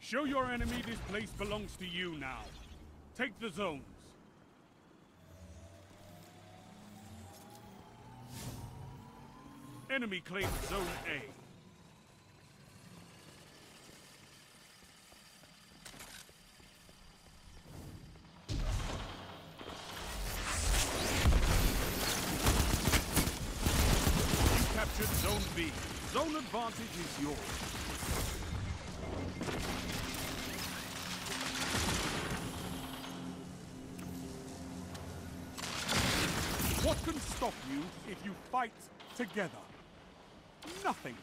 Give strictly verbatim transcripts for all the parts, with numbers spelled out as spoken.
Show your enemy this place belongs to you now. Take the zones. Enemy claims Zone A. Captured Zone B. Zone advantage is yours. What can stop you if you fight together? Nothing.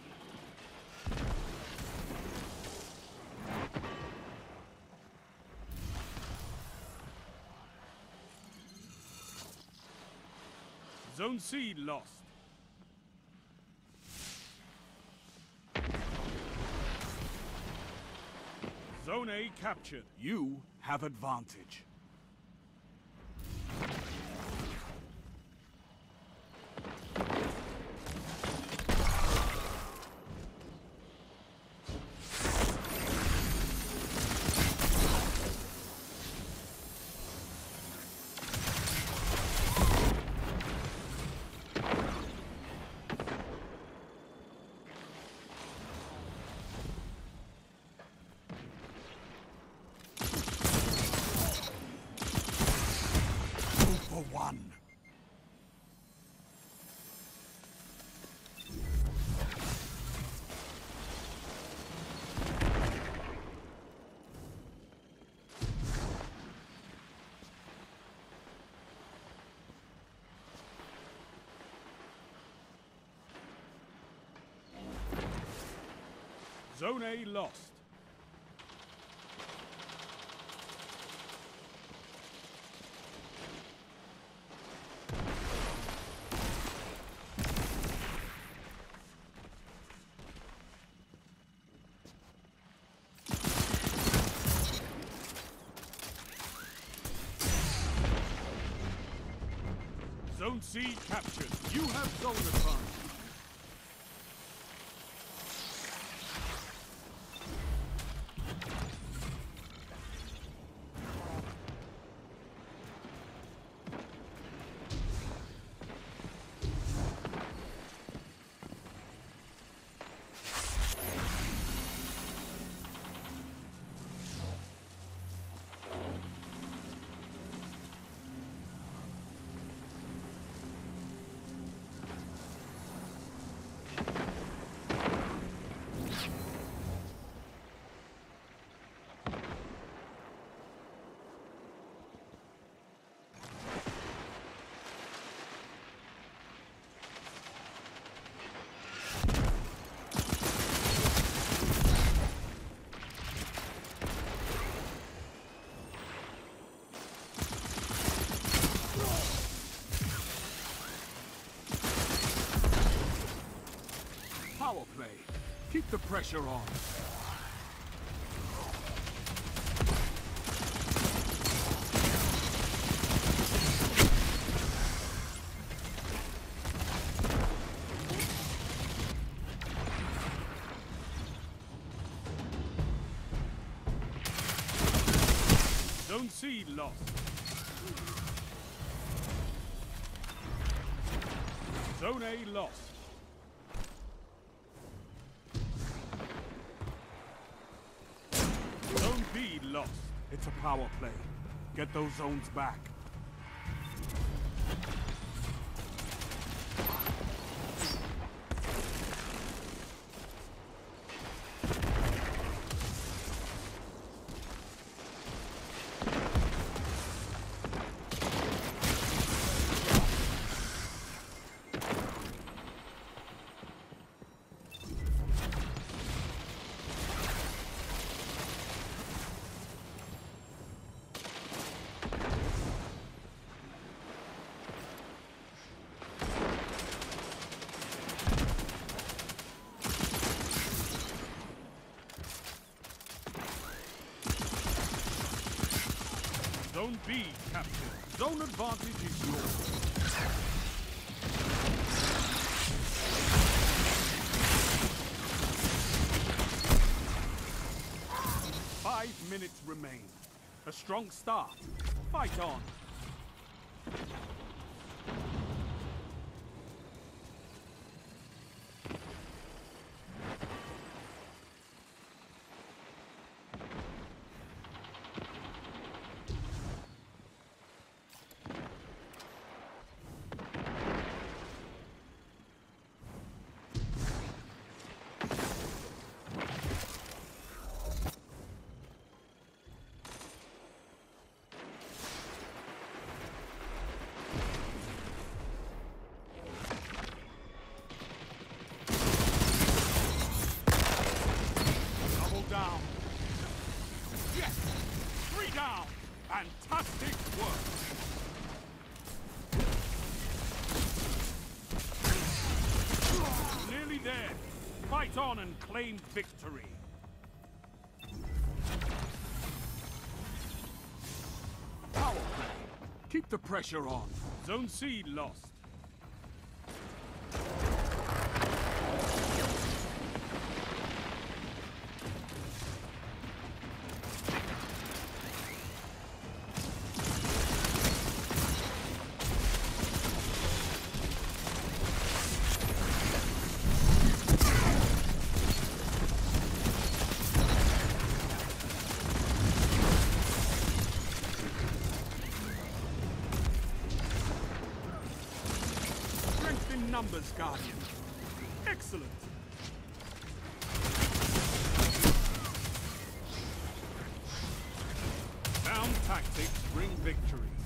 Zone C lost. Zone A captured. You have advantage. One. Zone A lost. Zone C captured. You have zone advantage. Power play. Keep the pressure on. Zone C lost. Zone A lost. Zone B lost. It's a power play. Get those zones back. Zone B captured. Zone advantage is yours. Five minutes remain. A strong start. Fight on. Down. Yes! Three down! Fantastic work! Nearly there. Fight on and claim victory. Power play. Keep the pressure on. Zone C lost. Numbers, Guardian. Excellent. Sound tactics bring victory.